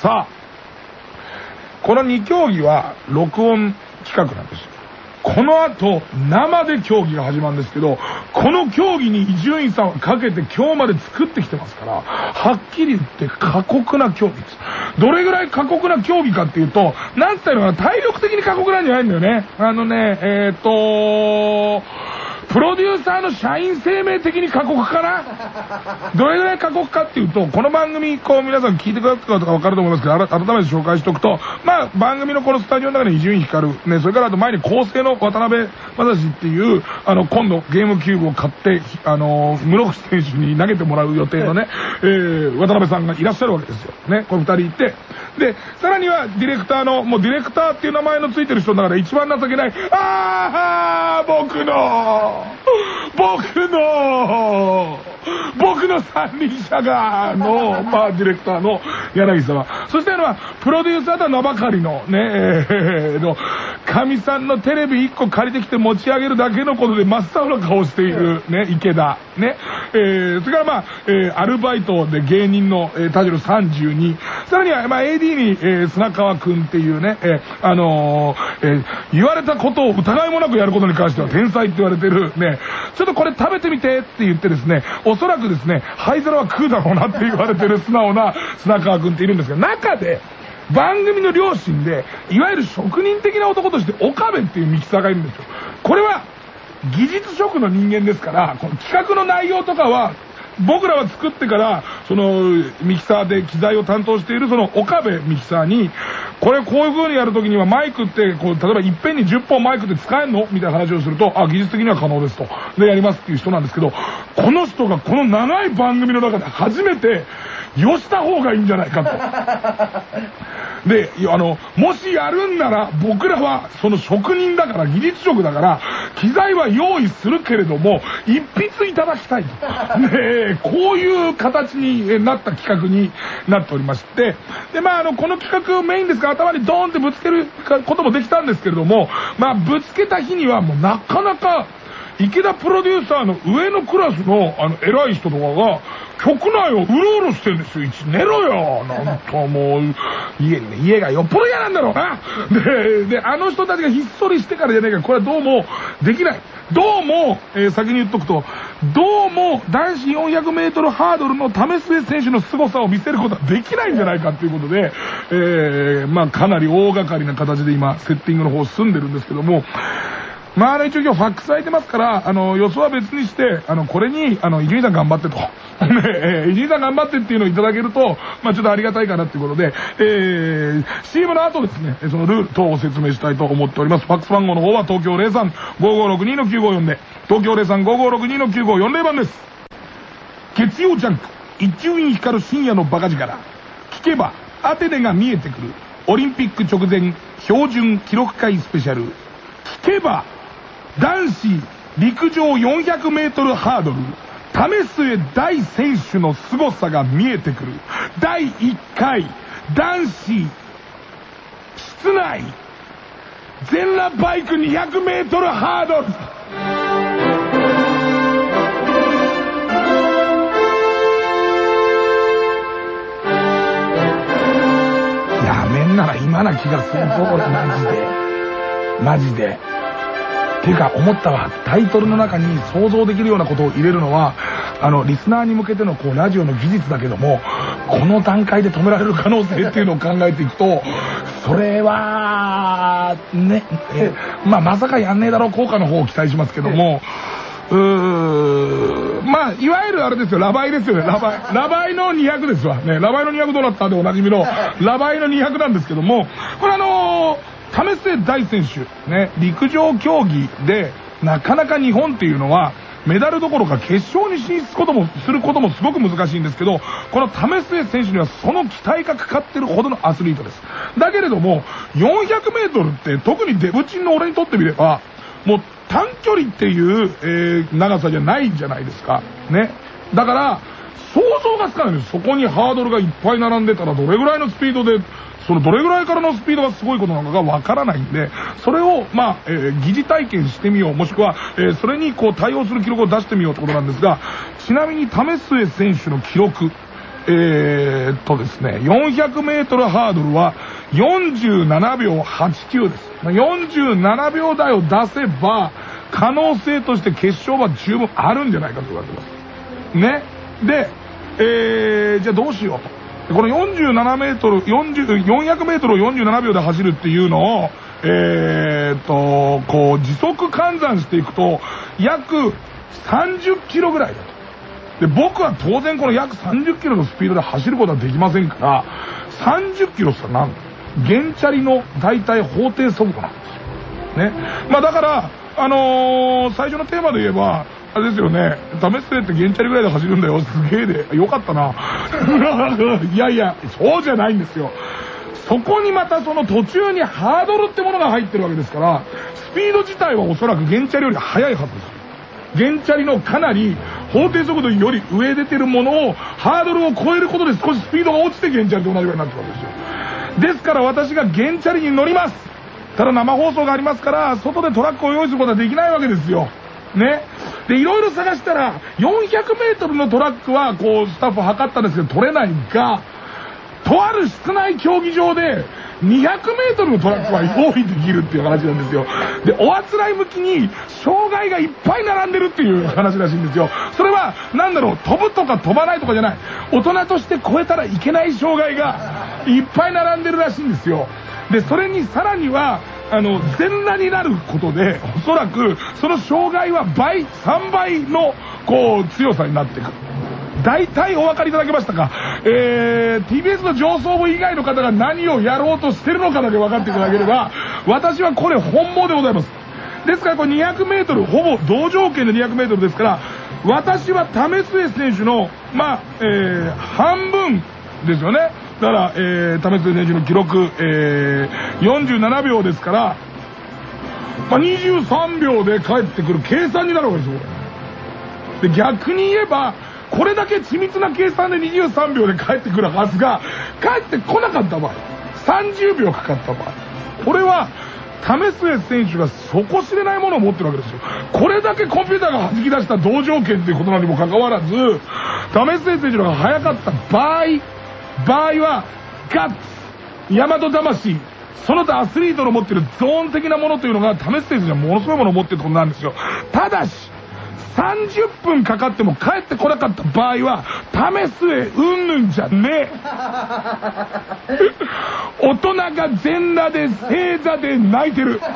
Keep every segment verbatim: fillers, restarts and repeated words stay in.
さあ、このに競技は録音企画なんですよ。この後生で競技が始まるんですけど、この競技に伊集院さんはかけて今日まで作ってきてますから、はっきり言って過酷な競技です。どれぐらい過酷な競技かっていうと、なんつったらいいのかな、体力的に過酷なんじゃないんだよね。あのね、えーっとプロデューサーの社員生命的に過酷かな。どれぐらい過酷かっていうと、この番組こう皆さん聞いてくださった方が分かると思いますけど、改めて紹介しておくと、まあ番組のこのスタジオの中に伊集院光ね、それからあと前に構成の渡辺正史っていうあの今度ゲームキューブを買ってあの室伏選手に投げてもらう予定のね、えー、渡辺さんがいらっしゃるわけですよね。このふたりいて、でさらにはディレクターのもうディレクターっていう名前のついてる人の中で一番情けない、ああ僕の僕の僕の三輪車がの、まあ、ディレクターの柳沢、そしてあのプロデューサーとは名ばかりのね、えー、のかみさんのテレビいっこ借りてきて持ち上げるだけのことで真っ青な顔しているね池田ね、えー、それからまあ、えー、アルバイトで芸人の、えー、田代さんじゅうに、さらには、まあ、エーディー に、えー、砂川くんっていうね、えー、あのーえー、言われたことを疑いもなくやることに関しては天才って言われてるね、ちょっとこれ食べてみてって言ってですね、おそらくですね灰皿は食うだろうなって言われてる素直な砂川くんっているんですけど、中で番組の両親でいわゆる職人的な男として岡部っていうミキサーがいるんですよ。これは技術職の人間ですから、この企画の内容とかは僕らは作ってからそのミキサーで機材を担当しているその岡部ミキサーに、これこういう風にやるときにはマイクってこう例えばいっぺんにじゅっぽんマイクって使えんのみたいな話をすると、あ、技術的には可能ですとでやりますっていう人なんですけど、この人がこの長い番組の中で初めてよした方がいいんじゃないかと。で、あのもしやるんなら僕らはその職人だから技術職だから機材は用意するけれども一筆いただきたいと、ね、こういう形になった企画になっておりまして、でまああのこの企画メインですから頭にドーンってぶつけることもできたんですけれども、まあぶつけた日にはもうなかなか池田プロデューサーの上のクラスのあの偉い人とかが局内をうろうろしてるんですよ。寝ろよなんともう家にね、家がよっぽど嫌なんだろうな。でであの人たちがひっそりしてからじゃないか、これはどうもできない。どうも、えー、先に言っとくと、どうも男子よんひゃくメートルハードルの為末選手の凄さを見せることはできないんじゃないかということで、えー、まあかなり大掛かりな形で今セッティングの方進んでるんですけども、まあ、あの一応今日ファックス空いてますから、あの予想は別にして、あのこれにあの伊集院さん頑張ってとね、えー、伊集院さん頑張ってっていうのをいただけると、まあちょっとありがたいかなっていうことで、えー、シーエム の後ですね、そのルール等を説明したいと思っております。ファックス番号の方は東京 ゼロさん ごーごーろくに のきゅうごーよんで、東京 ゼロさん ごーごーろくに のきゅうごーよんぜろ番です。月曜ジャンク伊集院光る深夜のバカ力、聞けばアテネが見えてくるオリンピック直前標準記録会スペシャル、聞けば男子陸上よんひゃくメートルハードル為末大選手の凄さが見えてくるだいいっかい男子室内全裸バイクにひゃくメートルハードル。やめんなら今な気がするぞ俺、マジでマジで。ていうか思ったわ、タイトルの中に想像できるようなことを入れるのはあのリスナーに向けてのこうラジオの技術だけども、この段階で止められる可能性っていうのを考えていくと、それはね、まあまさかやんねえだろう効果の方を期待しますけども、うーまあいわゆるあれですよ、ラバイですよね。ラバイラバイのにひゃくですわね。ラバイのにひゃくどうなったでおなじみのラバイのにひゃくなんですけども、これあのー為末大選手ね、陸上競技でなかなか日本っていうのはメダルどころか決勝に進出こともすることもすごく難しいんですけど、この為末選手にはその期待がかかってるほどのアスリートです。だけれどもよんひゃくメートルって特にデブチンの俺にとってみればもう短距離っていう、えー、長さじゃないんじゃないですかね。だから想像がつかないんです。そこにハードルがいっぱい並んでたらどれぐらいのスピードで、そのどれぐらいからのスピードがすごいことなのかがわからないんで、それをまあ、えー、疑似体験してみよう、もしくは、えー、それにこう対応する記録を出してみようってことなんですが、ちなみに為末選手の記録えーっとですね、よんひゃくメートルハードルはよんじゅうななびょうはちきゅうです。よんじゅうななびょう台を出せば、可能性として決勝は十分あるんじゃないかと言われてます。ね。で、えー、じゃあどうしようと。このよんじゅうななメートル、よんじゅう、よんひゃくメートルをよんじゅうななびょうで走るっていうのを、えーっと、こう、時速換算していくと、約さんじゅっキロぐらいだと。で、僕は当然この約さんじゅっキロのスピードで走ることはできませんから、さんじゅっキロって言ったら何だ？原チャリの大体法定速度なんですよ。ね。まあだから、あのー、最初のテーマで言えば、あれですよね、試すって原チャリぐらいで走るんだよ、すげえで、よかったな。いやいや、そうじゃないんですよ。そこにまたその途中にハードルってものが入ってるわけですから、スピード自体はおそらく原チャリより速いはずです。原チャリのかなり法定速度より上出てるものをハードルを超えることで少しスピードが落ちて原チャリと同じぐらいになってるわけですよ。ですから私が原チャリに乗ります。ただ生放送がありますから外でトラックを用意することはできないわけですよ。ね。で、いろいろ探したらよんひゃくメートルのトラックはこうスタッフ測ったんですけど取れないが、とある室内競技場でにひゃくメートルのトラックは用意できるっていう話なんですよ。で、おあつらい向きに障害がいっぱい並んでるっていう話らしいんですよ。それはなんだろう、飛ぶとか飛ばないとかじゃない、大人として越えたらいけない障害がいっぱい並んでるらしいんですよ。で、それにさらにはあの全裸になることでおそらくその障害は倍さんばいのこう強さになっていく。大体お分かりいただけましたか？えー、ティービーエス の上層部以外の方が何をやろうとしてるのかだけ分かっていただければ、私はこれ本望でございます。ですからこれにひゃくメートルほぼ同条件でにひゃくメートルですから、私は為末選手のまあ、えー、半分ですよね。だから、えー、為末選手の記録、えー、よんじゅうななびょうですから、まあ、にじゅうさんびょうで帰ってくる計算になるわけですよ。で、逆に言えばこれだけ緻密な計算でにじゅうさんびょうで帰ってくるはずが帰ってこなかった場合、さんじゅうびょうかかった場合、これは為末選手が底知れないものを持ってるわけですよ。これだけコンピューターが弾き出した同条件ということなのにもかかわらず、為末選手の方が速かった場合場合はガッツ、大和魂、その他アスリートの持ってるゾーン的なものというのが為末選手にはものすごいものを持ってるってことなんですよ。ただしさんじゅっぷんかかっても帰ってこなかった場合は為末うんぬんじゃねえ。大人が全裸で正座で泣いてる。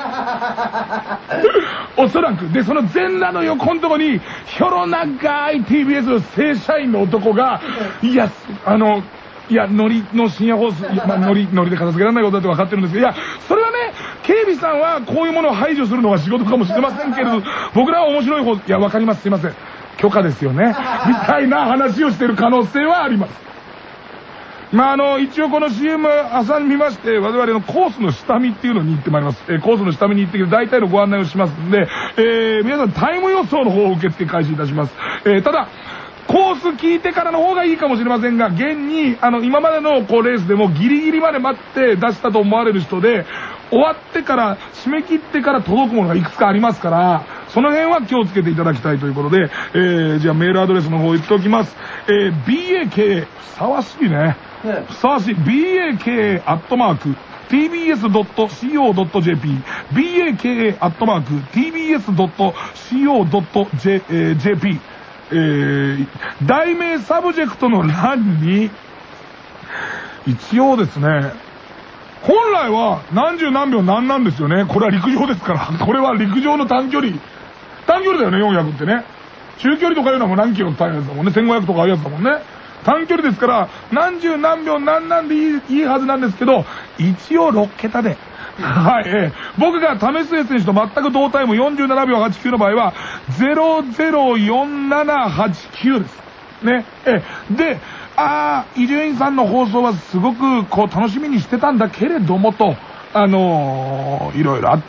おそらくで、その全裸の横のとこにひょろ長い ティービーエス の正社員の男が、いやあのいや、ノリの深夜放送、いや、まあ、ノリ、ノリで片付けられないことだって分かってるんですけど、いや、それはね、警備さんはこういうものを排除するのが仕事かもしれませんけれど、僕らは面白い方、いや、分かります、すいません。許可ですよね。みたいな話をしてる可能性はあります。まあ、あの、一応この シーエム 朝に見まして、我々のコースの下見っていうのに行ってまいります。えー、コースの下見に行ってきて、大体のご案内をしますんで、えー、皆さんタイム予想の方を受付開始いたします。えー、ただ、コース聞いてからの方がいいかもしれませんが、現に、あの、今までのこうレースでもギリギリまで待って出したと思われる人で、終わってから、締め切ってから届くものがいくつかありますから、その辺は気をつけていただきたいということで、えー、じゃあメールアドレスの方言っておきます。えー、ビーエーケーエー、ふさわしいね。ふさわしい。ビーエーケーエー アットマーク、ティービーエスドットシーオードットジェーピー、ビーエーケーエー アットマーク、ティービーエスドットシーオードットジェーピー、えー、題名サブジェクトの欄に、一応ですね、本来は何十何秒何なんですよね。これは陸上ですから。これは陸上の短距離。短距離だよね、よんひゃくってね。中距離とかいうのはもう何キロって単位のやつだもんね。せんごひゃくとかああいうやつだもんね。短距離ですから、何十何秒何なんでいい、いいはずなんですけど、一応ろっけたで。はい、えー、僕が為末選手と全く同タイムよんじゅうななびょうはちきゅうの場合は、ゼロゼロよんななはちきゅうです。ね。えー、で、あー、伊集院さんの放送はすごくこう楽しみにしてたんだけれどもと、あのー、いろいろあって、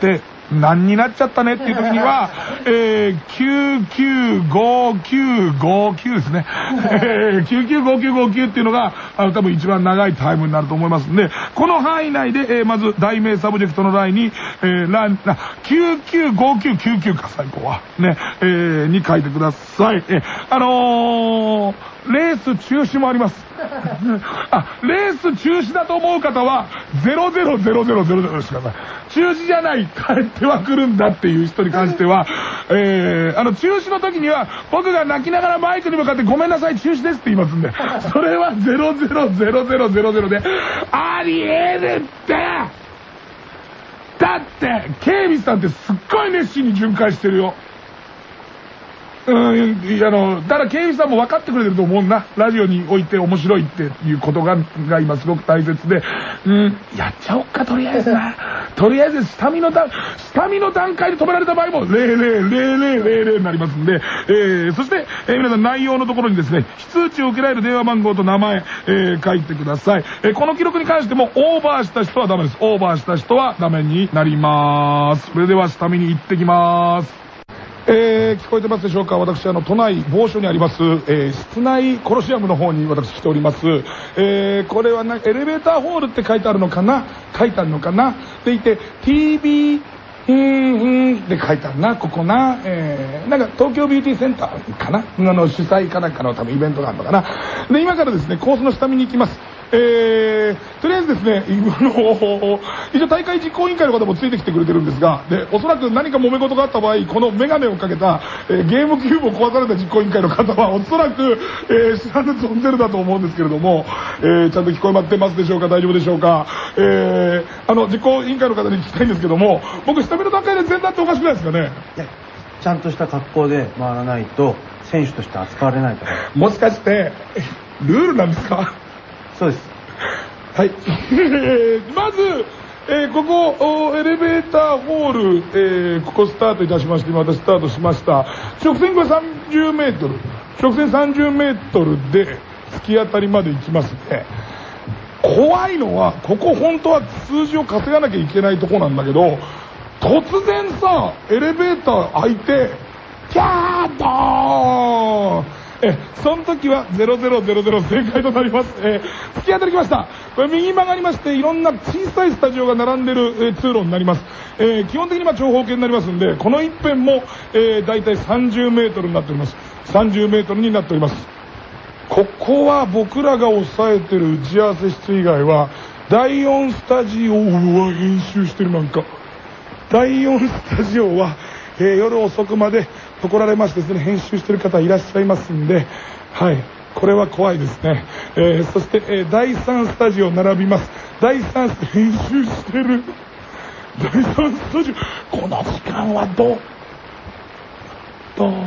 何になっちゃったねっていう時には、えー、きゅうきゅうごきゅうごきゅうですね。えー、きゅうきゅうごきゅうごきゅうっていうのが、あの、多分一番長いタイムになると思いますんで、この範囲内で、えー、まず、題名サブジェクトの欄に、えー、欄、きゅうきゅうごきゅうきゅうきゅうか、最高は。ね、えー、に書いてください。えー、あのー、レース中止もあります。あ、レース中止だと思う方は、ゼロゼロゼロゼロゼロゼロしてください。中止じゃない、帰っては来るんだっていう人に関しては、えー、あの、中止の時には、僕が泣きながらマイクに向かってごめんなさい、中止ですって言いますんで、それはゼロゼロゼロゼロゼロゼロで、ありえるって、だって、警備さんってすっごい熱心に巡回してるよ。うん、あの、だから警備さんも分かってくれてると思うんだ。ラジオにおいて面白いっていうことが、が今すごく大切で、うん、やっちゃおっか、とりあえずな。とりあえず、下見の段、下見の段階で止められた場合も、ゼロゼロゼロゼロゼロゼロになりますんで、えー、そして、えー、皆さん内容のところにですね、非通知を受けられる電話番号と名前、えー、書いてください。えー、この記録に関しても、オーバーした人はダメです。オーバーした人はダメになります。それでは、下見に行ってきます。えー、聞こえてますでしょうか。私、あの、都内某所にあります、えー、室内コロシアムの方に私来ております。えー、これはな、エレベーターホールって書いてあるのかな書いてあるのかなでいて、ティービー、うーん、うんで書いてあるな、ここな。えー、なんか東京ビューティーセンターかなあの、主催かなんかの多分イベントがあるのかな。で、今からですね、コースの下見に行きます。えー、とりあえずですね、あの、一応大会実行委員会の方もついてきてくれてるんですが、で、おそらく何か揉め事があった場合、このメガネをかけた、えー、ゲームキューブを壊された実行委員会の方は、おそらく、えー、知らぬ存ぜるだと思うんですけれども、えー、ちゃんと聞こえまってますでしょうか、大丈夫でしょうか。えー、あの、実行委員会の方に聞きたいんですけども、僕、下見の段階で全然っておかしくないですかね。 いや、ちゃんとした格好で回らないと、選手として扱われないから。 もしかして、ルールなんですか？ そうです。 はい。まず、えー、ここ、エレベーターホール、えー、ここスタートいたしまして、今私スタートしました。直線がさんじゅうメートル。直線さんじゅうメートルで突き当たりまで行きますね。怖いのは、ここ本当は数字を稼がなきゃいけないとこなんだけど、突然さ、エレベーター開いて、キャードーンえ、その時はゼロゼロゼロゼロ正解となります。えー、突き当たりきました。これ右曲がりまして、いろんな小さいスタジオが並んでる、えー、通路になります。えー、基本的には長方形になりますんで、この一辺も、えー、だいたいさんじゅうメートルになっております。さんじゅうメートルになっております。ここは僕らが抑えてる打ち合わせ室以外は、だいよんスタジオは編集してるなんか。だいよんスタジオは、えー、夜遅くまで来られましてですね、編集してる方いらっしゃいますんで、はい、これは怖いですね。えー、そして、えー、だいさんスタジオ並びます。だいさん編集してる。だいさんスタジオ、この時間はどうどう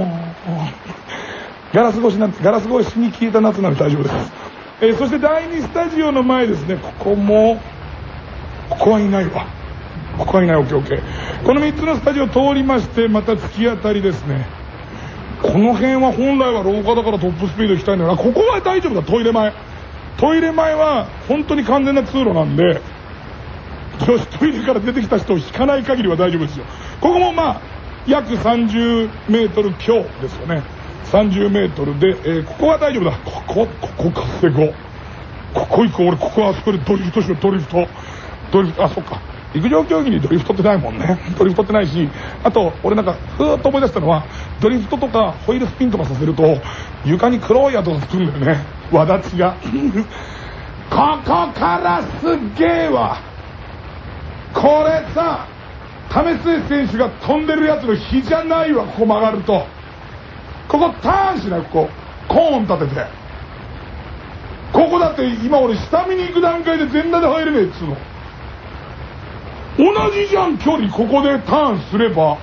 ガラス越しなんガラス越しに消えた夏なので大丈夫です。えー、そしてだいにスタジオの前ですね、ここも、ここはいないわ。ここはいない、オッケーオッケー。このみっつのスタジオ通りまして、また突き当たりですね。この辺は本来は廊下だからトップスピード行きたいんだよな。ここは大丈夫だ、トイレ前。トイレ前は本当に完全な通路なんで、トイレから出てきた人を引かない限りは大丈夫ですよ。ここもまあ、約さんじゅうメートル強ですよね。さんじゅうメートルで、えー、ここは大丈夫だ。ここ、ここ稼ごう。ここ行こう。俺、ここはあそこでドリフトしよう、ドリフト。ドリフト、あ、そっか。陸上競技にドリフトってないもんね。ドリフトってないし、あと、俺なんか、ふーっと思い出したのは、ドリフトとかホイールスピンとかさせると、床に黒い跡がつくんだよね。わだちが。ここからすっげえわ。これさ、為末選手が飛んでるやつの日じゃないわ、ここ曲がると。ここターンしない、ここ。コーン立てて。ここだって今俺下見に行く段階で全裸で入れねえっつうの。同じじゃん、距離。ここでターンすれば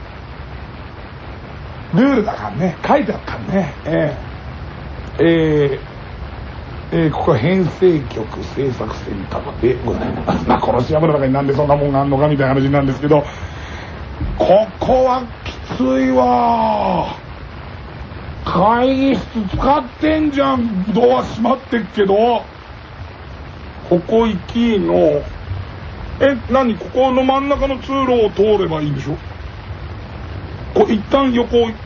ルールだからね、書いてあったね。えー、えー、えー、ここは編成局制作センターでございます。まあ、コロシアムの中になんでそんなもんがあんのかみたいな話なんですけど、ここはきついわ。会議室使ってんじゃん。ドア閉まってっけど、ここ行きのえ、何ここの真ん中の通路を通ればいいんでしょ？こう一旦横行って、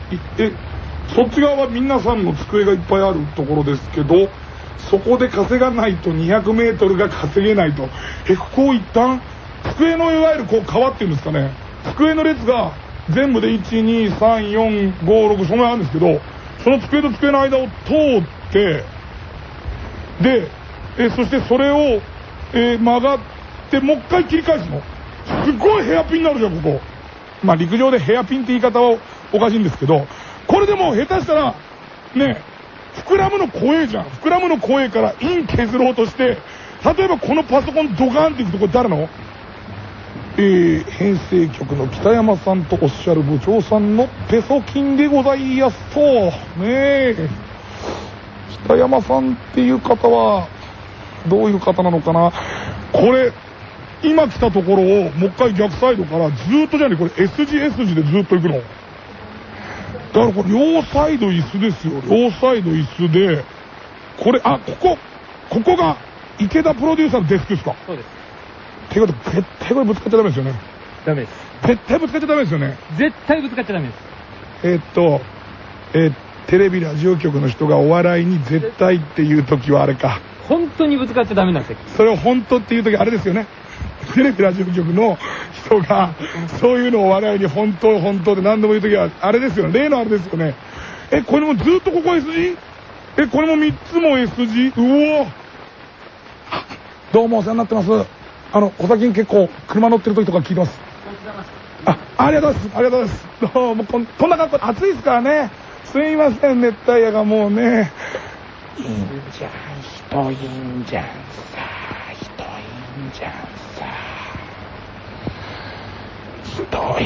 そっち側は皆さんの机がいっぱいあるところですけど、そこで稼がないとにひゃくメートルが稼げないと。え、ここを一旦、机のいわゆるこう川っていうんですかね、机の列が全部でいち、に、さん、よん、ご、ろく、そのぐらいあるんですけど、その机と机の間を通って、で、えそしてそれを、えー、曲がってもう一回切り返すの。すっごいヘアピンになるじゃん、ここ。まあ陸上でヘアピンって言い方はおかしいんですけど、これでもう下手したらね、膨らむの怖えじゃん。膨らむの怖えからイン削ろうとして、例えばこのパソコンドカーンっていくとこれ誰の？えー、編成局の北山さんとおっしゃる部長さんのペソ金でございやすと。ねえ。北山さんっていう方はどういう方なのかな。これ今来たところをもう一回逆サイドからずーっとじゃね、これ S 字 S 字でずーっと行くの。だからこれ両サイド椅子ですよ。両サイド椅子で、これ、あ、ここ、ここが池田プロデューサーのデスクですか？ そうです。 っていうこと絶対これぶつかっちゃダメですよね。 ダメです。 絶対ぶつかっちゃダメですよね。 絶対ぶつかっちゃダメです。 えーっと、えー、テレビラジオ局の人がお笑いに絶対っていう時はあれか。 本当にぶつかっちゃダメなんですよ。 それを本当っていう時あれですよね。テレビラジオ局の人がそういうのを笑いに本当本当で何度も言う時はあれですよね。例のあれですよね。え、これもずっとここ S 字？え、これもみっつも S 字？うお、どうもお世話になってます。あの、お先に結構車乗ってる時とか聞いてます。あ、ありがとうございます。ありがとうございます。どうもこん、こんな格好暑いですからね。すいません、熱帯夜がもうね。いいんじゃん、人いいんじゃんさ、人いいんじゃんさ、人いいんじゃん。人いいんじゃん、歩い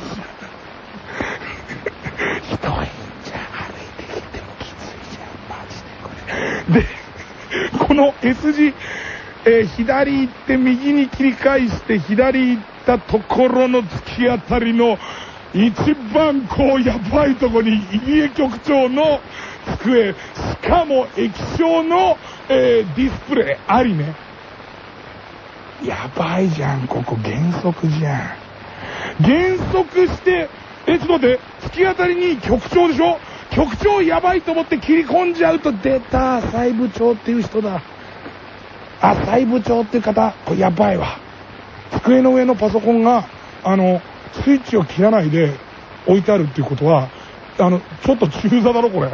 てきてもきついじゃん、マジでこれ。で、この S 字、えー、左行って右に切り返して左行ったところの突き当たりの一番こうやばいとこに入江局長の机、しかも液晶の、えー、ディスプレイありね。やばいじゃん、ここ減速じゃん。減速して、え、ちょっと待って、突き当たりに局長でしょ。局長やばいと思って切り込んじゃうと、出た、細部長っていう人だ。あ、細部長っていう方、これやばいわ。机の上のパソコンが、あの、スイッチを切らないで置いてあるっていうことは、あの、ちょっと中座だろ、これ。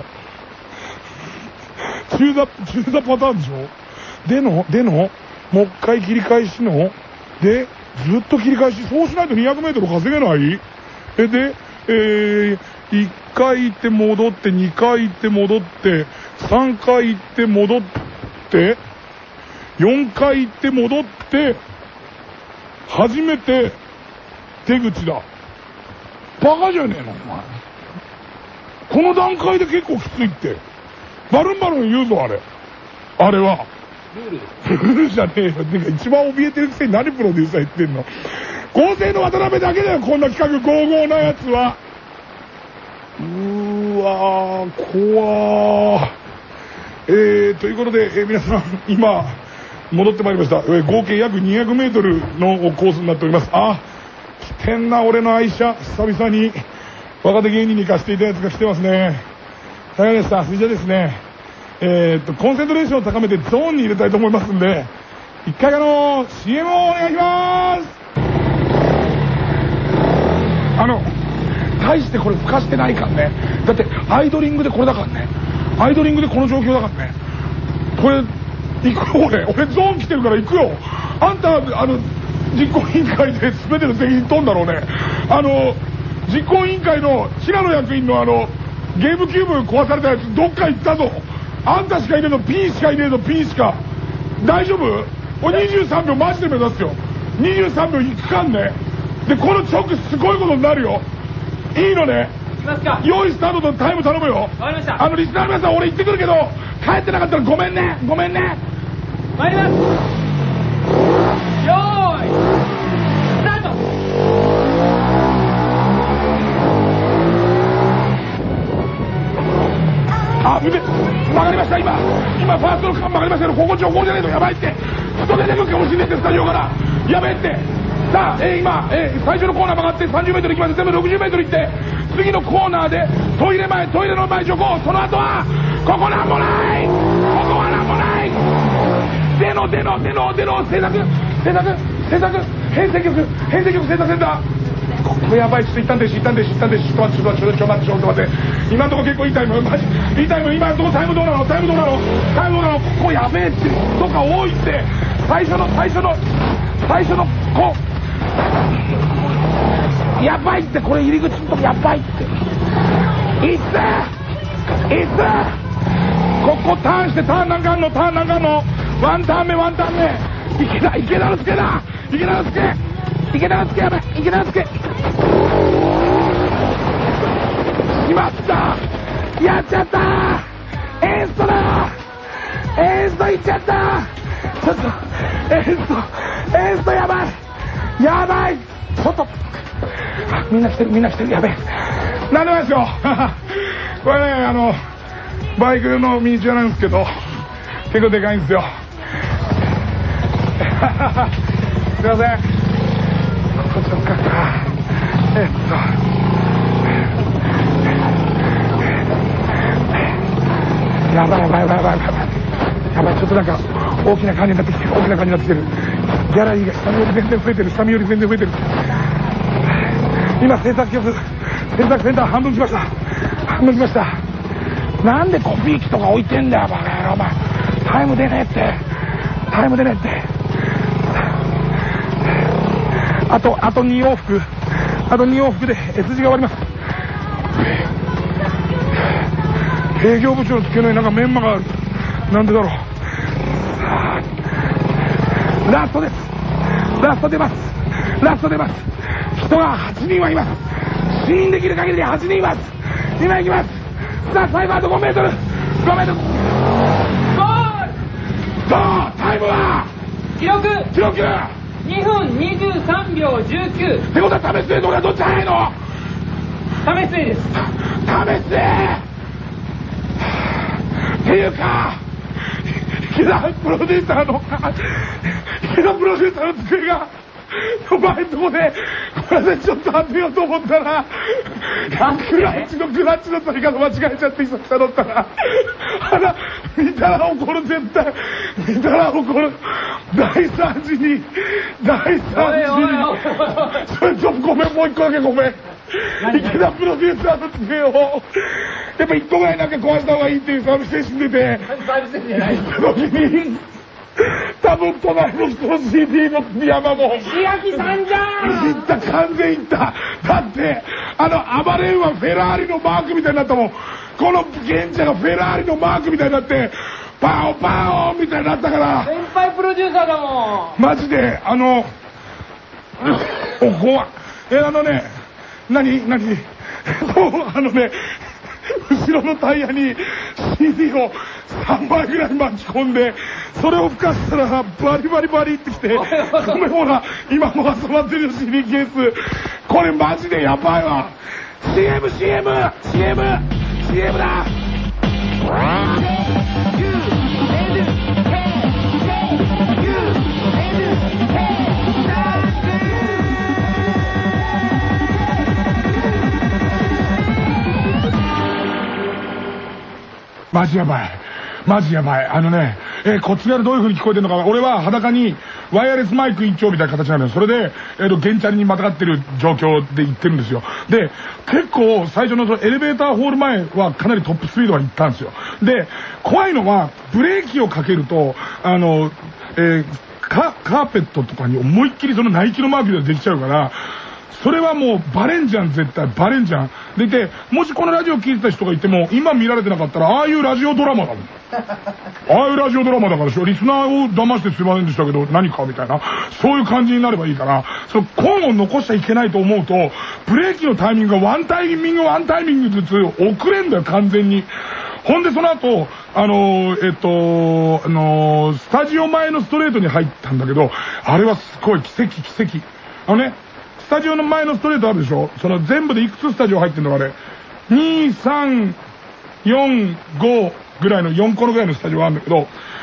中座、中座パターンでしょ。での、での、もう一回切り返しの、で、ずっと切り返し、そうしないとにひゃくメートル稼げない？え、で、えー、いっかい行って戻って、にかい行って戻って、さんかい行って戻って、よんかい行って戻って、初めて出口だ。バカじゃねえの、お前。この段階で結構きついって。バルンバルン言うぞ、あれ。あれは。ルールです。ルールじゃねえよ。てか一番怯えてるくせに何プロデューサー言ってんの。合成の渡辺だけだよ、こんな企画ゴーゴーなやつは。うーわー、怖ー。えー、ということで、えー、皆さん、今、戻ってまいりました。えー、合計約にひゃくメートルのコースになっております。あ、来てんな、俺の愛車。久々に若手芸人に貸していたやつが来てますね。大変でした。それじゃですね、えー、っと、コンセントレーションを高めてゾーンに入れたいと思いますんで、一回あの、シーエム をお願いします。あの、大してこれ吹かしてないからね。だって、アイドリングでこれだからね。アイドリングでこの状況だからね。これ、行くよ、俺。俺ゾーン来てるから行くよ。あんた、あの、実行委員会で全ての責任取んだろうね。あの、実行委員会の平野役員のあの、ゲームキューブ壊されたやつどっか行ったぞ。あんたしかいねえの、P しかいねえの、P しか。大丈夫？俺にじゅうさんびょうマジで目指すよ。にじゅうさんびょういくかんね。で、この直すごいことになるよ。いいのね。 行きますか。 用意スタートとタイム頼むよ。 わかりました。 あの、リスナーの皆さん俺行ってくるけど、帰ってなかったらごめんね。ごめんね。 参ります。よーい、スタート。 あ、見て、曲がりました、今。今、ファーストの間曲がりましたけど、ここ情報じゃないとやばいって。人出てくるかもしれないって、スタジオから。 やべえって。さあ、えー、今、えー、最初のコーナー曲がってさんじゅうメートル行きまして、全部ろくじゅうメートル行って、次のコーナーでトイレ前、トイレの前徐行、その後はここなんもない、ここはなんもない、でのでのでのでの制作制作制作編成局編成局制作センター、ここやばい。ちょっと一旦停止一旦停止一旦停止、ちょっと待ってちょっと待ってちょっと待ってちょっと待って、今のとこ結構いいタイム、マジいいタイム、今のとこタイムどうなのタイムどうなのタイムどうなの、ここやべえって、とか多いって、最初の最初の最初のこやばいって、これ入り口のとこやばいって、いついつここターンしてターンなんかあんの、ターンなんかあんの、ワンターン目ワンターン目、池田池田の助だ、池田の助池田の助、やばい池田の助、しまった、やっちゃった、エーストだ、エーストいっちゃった、ちょっとエーストエーストやばいやばい、ちょっとみんな来てるみんな来てる、やべえ、なんでもないですよこれね、あのバイクのミニチュアなんですけど結構でかいんですよすいません、こっちのかえっとやばいやばいやばいやばいやばいやばい、ちょっとなんか大きな感じになってきてる、大きな感じになってきてる、ギャラリーが下より全然増えてる、下より全然増えてる、今制作局制作センター半分来ました、半分来ました、なんでコピー機とか置いてんだよバカ野郎、お前タイム出ねえって、タイム出ねえって、あとあとに往復あとに往復で S 字が終わります。営業部長の机の上になんかメンマがある、なんでだろう、ラストです、ラスト出ます、ラスト出ます、人がはちにんはいます、死因できる限りではちにんいます、今行きます、さあ最後あとごメートルごメートル、ゴール、さあタイムは記録記録にふんにじゅうさんびょうじゅうきゅう、 ってことは試す俺はどっち早いの、 試すです、 試せっていうか池田プロデューサーの池田プロデューサーの机が前のとこでこれでちょっと当てようと思ったらクラッチのクラッチの取り方間違えちゃって久々乗ったらあら見たら怒る、絶対見たら怒る、大惨事に大惨事に、それちょっとごめん、もう一個だけごめん、池田プロデューサーの机をやっぱ一個ぐらいだけ壊した方がいいっていうサービス精神出てサービス精神じゃない行った時に多分隣の人の シーディー の山も石焼さんじゃん、 いった完全いった、だってあの暴れんはフェラーリのマークみたいになったもん、この現茶がフェラーリのマークみたいになってパオパオみたいになったから、 先輩プロデューサーだもん、 マジであのお怖い、えあのね何何もうあのね後ろのタイヤに シーディー をさんまいぐらい巻き込んで、それを吹かしたらバリバリバリってきて、ごめんほら今も集まってる シーディー ケース、これマジでやばいわ、 シーエム シーエム シーエム シーエム だ、マジやばいマジやばい、あのね、えー、こっち側でどういう風に聞こえてるのか、俺は裸にワイヤレスマイク一丁みたいな形なのよ、それで、えーと、ゲンチャリにまたがってる状況で行ってるんですよ。で、結構最初のそのエレベーターホール前はかなりトップスピードは行ったんですよ。で、怖いのはブレーキをかけると、あの、えー、カ, カーペットとかに思いっきりそのナイキのマークでできちゃうから、それはもうバレんじゃん、絶対バレんじゃん。でいて、もしこのラジオ聞いてた人がいても今見られてなかったら、ああいうラジオドラマだもんああいうラジオドラマだからしょ、リスナーを騙してすいませんでしたけど何かみたいな、そういう感じになればいいから、その根を残しちゃいけないと思うと、ブレーキのタイミングがワンタイミングワンタイミングずつ遅れんだよ、完全に。ほんでその後あのー、えっとあのー、スタジオ前のストレートに入ったんだけど、あれはすごい奇跡奇跡。あのね、スタジオの前のストレートあるでしょ、その全部でいくつスタジオ入ってんのかあれ、に、さん、よん、ごぐらいのよんこのぐらいのスタジオあるんだけど、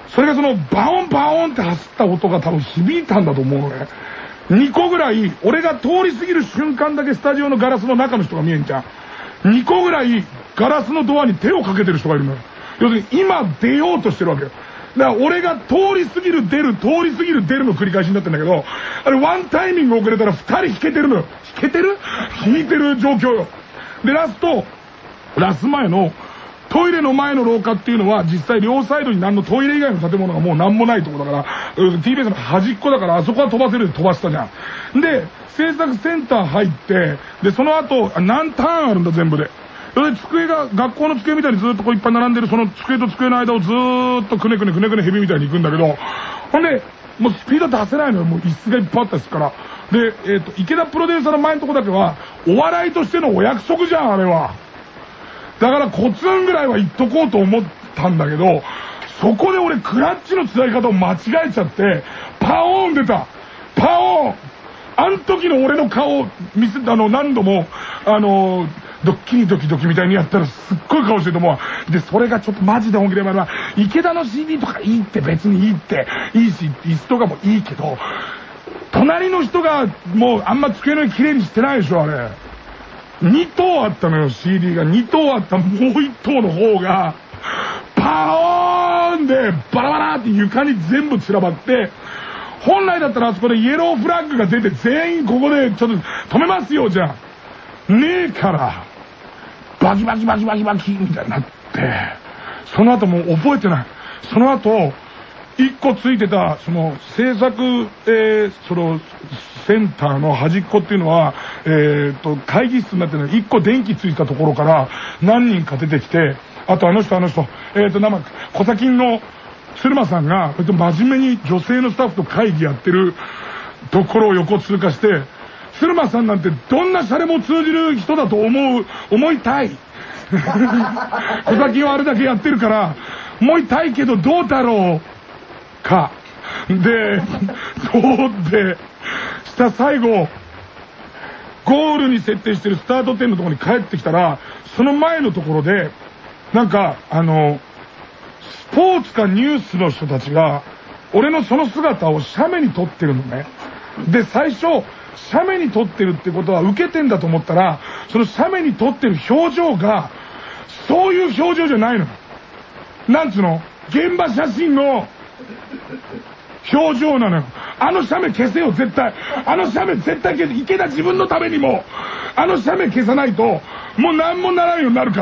それがそのバオンバオンって走った音が多分響いたんだと思うのね。にこぐらい、俺が通り過ぎる瞬間だけスタジオのガラスの中の人が見えんじゃん。にこぐらいガラスのドアに手をかけてる人がいるのよ。要するに今出ようとしてるわけよ。だから俺が通り過ぎる出る通り過ぎる出るの繰り返しになってんだけど、あれワンタイミング遅れたらふたり引けてるのよ。引けてる引いてる状況よ。でラストラス前のトイレの前の廊下っていうのは実際両サイドに何のトイレ以外の建物がもう何もないところだから ティービーエス の端っこだから、あそこは飛ばせるで飛ばしたじゃん。で制作センター入って、でその後何ターンあるんだ全部で。それで机が学校の机みたいにずっとこういっぱい並んでるその机と机の間をずーっとくねくねくねくねヘビみたいに行くんだけど、ほんでもうスピード出せないのよ。もう椅子がいっぱいあったですから。で、えっと池田プロデューサーの前のとこだけはお笑いとしてのお約束じゃんあれは。だからコツンぐらいは言っとこうと思ったんだけど、そこで俺クラッチの伝え方を間違えちゃってパオーン出た。パオーン。あん時の俺の顔を見せたの何度もあのードッキリドキドキみたいにやったらすっごい顔してると思う。でそれがちょっとマジで本気で言えば池田の シーディー とかいいって別にいいっていいし椅子とかもいいけど、隣の人がもうあんま机の上きれいにしてないでしょあれ。にとうあったのよ シーディー が。にとうあったもういっとうの方がパオーンでバラバラって床に全部散らばって、本来だったらあそこでイエローフラッグが出て全員ここでちょっと止めますよじゃんねえからバキバキバキバキバキみたいになって、その後もう覚えてない。その後一個ついてたその制作、えー、そのセンターの端っこっていうのはえー、っと会議室になってるのに一個電気ついたところから何人か出てきて、あとあの人あの人えー、っと生小崎の鶴間さんが真面目に女性のスタッフと会議やってるところを横通過して、鶴間さんなんてどんなシャレも通じる人だと思う思いたい小崎はあれだけやってるから思いたいけどどうだろうかでそうってした最後ゴールに設定してるスタート点のところに帰ってきたら、その前のところでなんかあのスポーツかニュースの人たちが俺のその姿を写メに撮ってるのね。で最初写メに撮ってるってことは受けてんだと思ったら、その写メに撮ってる表情がそういう表情じゃないの。なんつうの、現場写真の表情なのよ。あの写メ消せよ絶対。あの写メ絶対消せ。池田自分のためにもあの写メ消さないともう何もならんようになるから。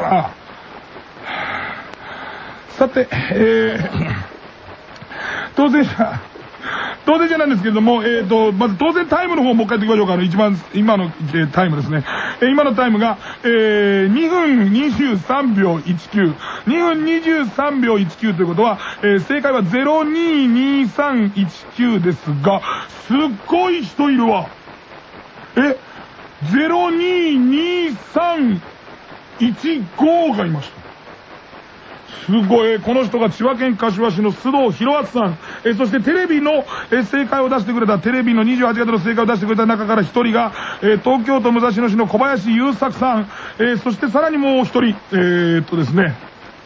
さて、えー、当選者当然じゃないんですけれども、えーと、まず当然タイムの方もう一回言っておきましょうか。あの一番今の、えー、タイムですね、えー、今のタイムが、えー、にふんにじゅうさんびょういちきゅうにふんにじゅうさんびょういちきゅうということは、えー、正解はゼロににさんいちきゅうですが、すっごい人いるわ。えゼロににさんいちごがいました。すごい。この人が千葉県柏市の須藤博敦さん、えそしてテレビの、え正解を出してくれた、テレビのにじゅうはちがつの正解を出してくれた中から一人が、え東京都武蔵野市の小林優作さん、えそしてさらにもう一人、えー、っとですね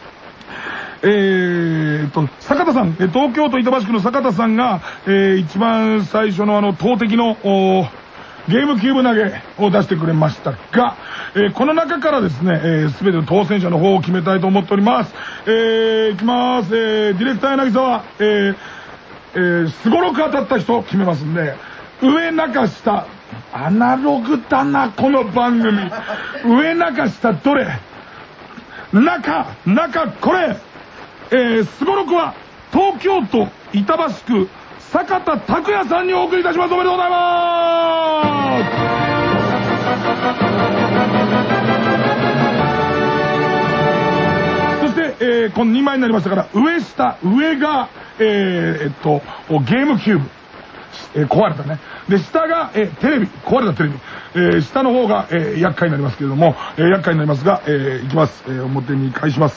えー、っと坂田さん、東京都板橋区の坂田さんが、えー、一番最初のあの投擲のゲームキューブ投げを出してくれましたが、えー、この中からですね、えー、全ての当選者の方を決めたいと思っております。えー、いきます。えー、ディレクター柳沢、えー、えー、すごろく当たった人決めますんで、上中下、アナログだなこの番組。上中下どれ？中、中これ。えー、すごろくは東京都板橋区坂田拓也さんにお送りいたします。おめでとうございます。そして、えー、このにまいになりましたから上下上がえー、えっとゲームキューブ、えー、壊れたね。で下が、えー、テレビ壊れたテレビ、えー、下の方が、えー、厄介になりますけれども、えー、厄介になりますが、えー、いきます、えー、表に返します。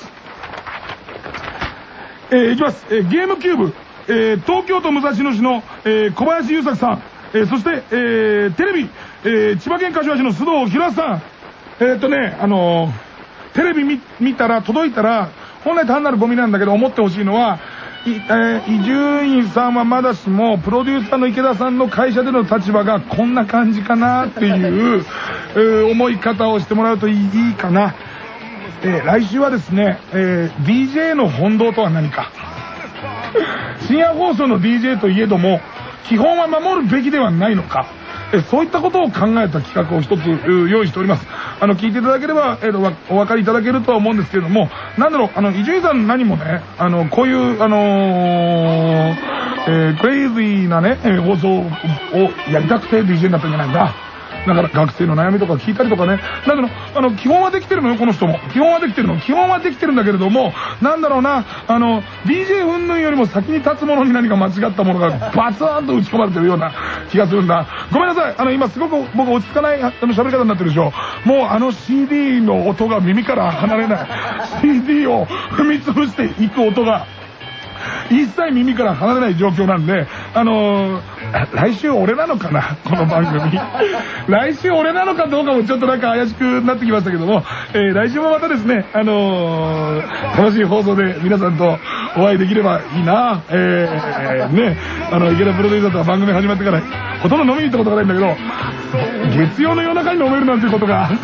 えー、いきます、えー、ゲームキューブ、えー、東京都武蔵野市の、えー、小林優作さん、えー、そして、えー、テレビ、えー、千葉県柏市の須藤博さん、えー、っとねあのー、テレビ 見, 見たら届いたら本来単なるゴミなんだけど思ってほしいのは、 伊集院さんはまだしもプロデューサーの池田さんの会社での立場がこんな感じかなっていう、えー、思い方をしてもらうといいかな。えー、来週はですね、えー、ディージェー の本道とは何か。深夜放送の ディージェー といえども基本は守るべきではないのか、えそういったことを考えた企画を一つ用意しております。あの聞いていただければ、えー、とお分かりいただけるとは思うんですけれども、なんだろう、あの伊集院さん何もね、あのこういうあのーえー、クレイジーなね、えー、放送をやりたくて ディージェー になったんじゃないんだ。だから学生の悩みとか聞いたりとかね、なんだろう、あの基本はできてるのよ、この人も。基本はできてるの基本はできてるんだけれども、なんだろうな、あの ディージェー 云々よりも先に立つものに何か間違ったものがバツーンと打ち込まれてるような気がするんだ。ごめんなさい、あの今すごく僕落ち着かないあの喋り方になってるでしょ。もうあの シーディー の音が耳から離れない。シーディー を踏み潰していく音が一切耳から離れない状況なんで、あのー、来週俺なのかな、この番組。来週俺なのかどうかもちょっとなんか怪しくなってきましたけども、えー、来週もまたですね、あのー、楽しい放送で皆さんとお会いできればいいな。えー、ね、あの、池田プロデューサーとは番組始まってからほとんど飲みに行ったことがないんだけど、月曜の夜中に飲めるなんていうことが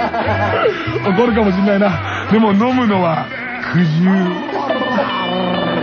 起こるかもしれないな。でも飲むのはくじゅう。